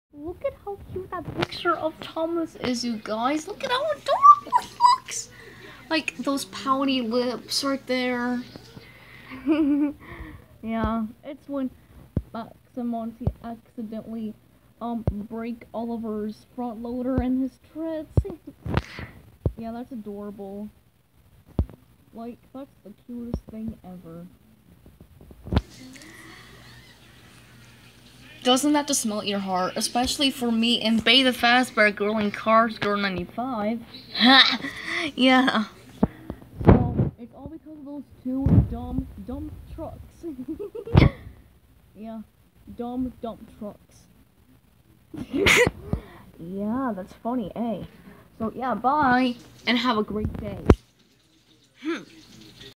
Look at how cute that picture of Thomas is, you guys. Look at how adorable it looks. Like those pouty lips right there. Yeah, it's when Max and Monty accidentally break Oliver's front loader and his treads. Yeah, that's adorable. Like, that's the cutest thing ever. Doesn't that just melt your heart? Especially for me and Bay the Fazbear Girl in Cars Girl 95. Ha! Yeah. So, it's all because of those two dumb trucks. Yeah. Dumb trucks. Yeah, that's funny, eh? So, yeah, bye. And have a great day.